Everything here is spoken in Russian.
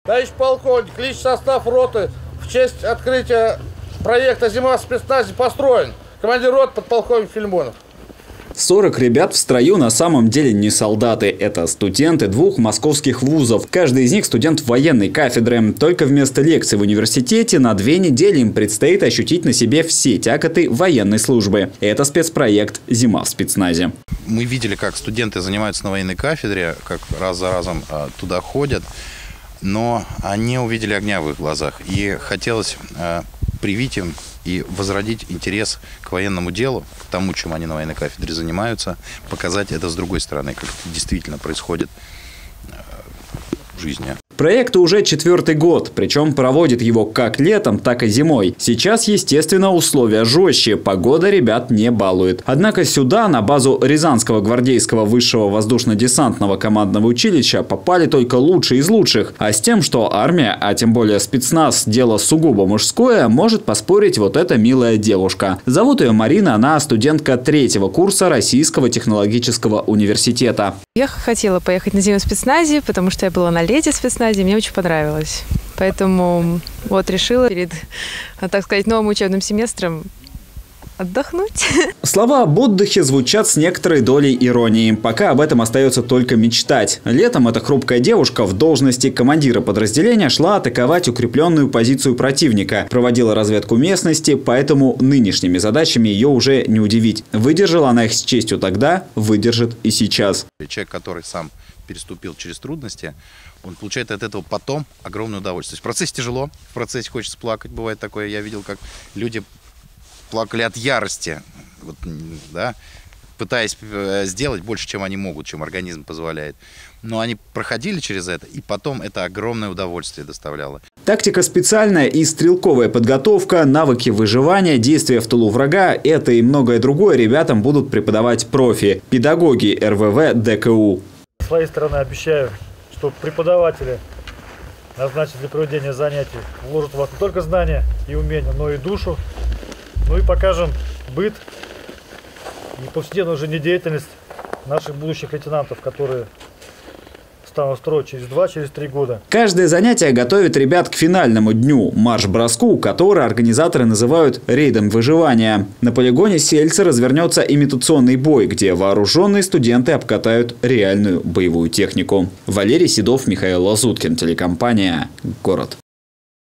Товарищ полковник, личный состав роты в честь открытия проекта «Зима в спецназе» построен. Командир роты подполковник Филимонов. 40 ребят в строю на самом деле не солдаты. Это студенты 2 московских вузов. Каждый из них студент военной кафедры. Только вместо лекций в университете на 2 недели им предстоит ощутить на себе все тяготы военной службы. Это спецпроект «Зима в спецназе». Мы видели, как студенты занимаются на военной кафедре, как раз за разом туда ходят. Но они увидели огня в их глазах. И хотелось привить им и возродить интерес к военному делу, к тому, чем они на военной кафедре занимаются, показать это с другой стороны, как это действительно происходит в жизни. Проекту уже 4-й год, причем проводит его как летом, так и зимой. Сейчас, естественно, условия жестче, погода ребят не балует. Однако сюда, на базу Рязанского гвардейского высшего воздушно-десантного командного училища, попали только лучшие из лучших. А с тем, что армия, а тем более спецназ, дело сугубо мужское, может поспорить вот эта милая девушка. Зовут ее Марина, она студентка 3-го курса Российского технологического университета. Я хотела поехать на зиму в спецназе, потому что я была на лете в спецназе, мне очень понравилось. Поэтому вот решила перед, так сказать, новым учебным семестром отдохнуть. Слова об отдыхе звучат с некоторой долей иронии. Пока об этом остается только мечтать. Летом эта хрупкая девушка в должности командира подразделения шла атаковать укрепленную позицию противника. Проводила разведку местности, поэтому нынешними задачами ее уже не удивить. Выдержала она их с честью тогда, выдержит и сейчас. Человек, который сам переступил через трудности, он получает от этого потом огромное удовольствие. В процессе тяжело, в процессе хочется плакать. Бывает такое. Я видел, как люди плакали от ярости, вот, да, пытаясь сделать больше, чем они могут, чем организм позволяет. Но они проходили через это, и потом это огромное удовольствие доставляло. Тактика специальная и стрелковая подготовка, навыки выживания, действия в тылу врага – это и многое другое ребятам будут преподавать профи, педагоги РВВ ДКУ. С своей стороны обещаю, что преподаватели, назначенные для проведения занятий, вложат в вас не только знания и умения, но и душу. Ну и покажем быт и повседневную жизнедеятельность наших будущих лейтенантов, которые станут строить через 2-3 года. Каждое занятие готовит ребят к финальному дню – марш-броску, который организаторы называют рейдом выживания. На полигоне Сельца развернется имитационный бой, где вооруженные студенты обкатают реальную боевую технику. Валерий Седов, Михаил Лазуткин, телекомпания «Город».